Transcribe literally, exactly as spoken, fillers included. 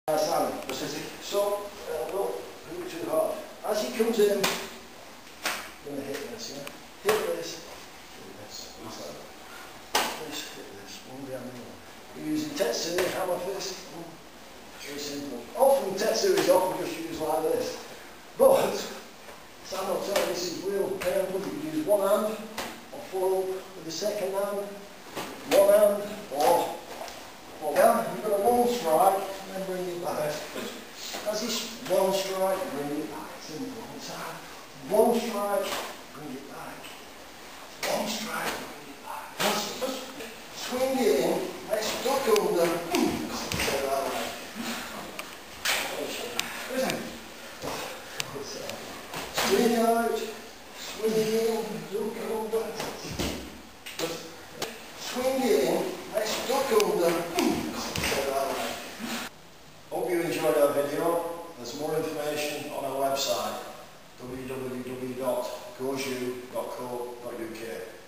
So, uh, don't do it too hard. As he comes in, I'm going to hit this, yeah? Hit this, hit this, this, hit this, one behind the other. You're using Tetsui, hammer fist, very simple. Often Tetsui is often just used like this. But, Sam will tell you this is real painful. You can use one hand, or follow with the second hand, one hand, or, or down. You've got a one strike, and then bring it back. As this one strike, bring it back. Simple. It's hard. One strike, bring it back. One strike, bring it back. Just, just swing it in, let's duck under. Swing out, swing it in, duck under. Just swing it in, let's duck under. Hope you enjoyed our video. There's more information on our website w w w dot goju dot co dot u k.